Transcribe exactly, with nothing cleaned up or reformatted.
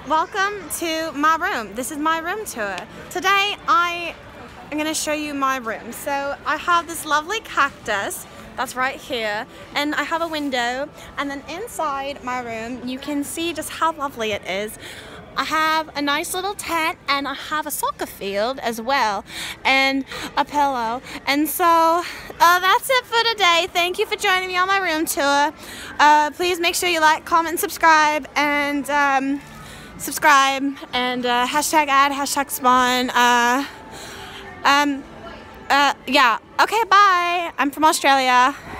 welcome to my room. This is my room tour. Today I am going to show you my room. So I have this lovely cactus that's right here, and I have a window, and then inside my room you can see just how lovely it is. I have a nice little tent, and I have a soccer field as well, and a pillow. And so uh, that's it for today. Thank you for joining me on my room tour. Uh, please make sure you like, comment, subscribe, and um, subscribe, and uh, hashtag ad, hashtag spawn. Uh, um, uh, yeah. Okay, bye. I'm from Australia.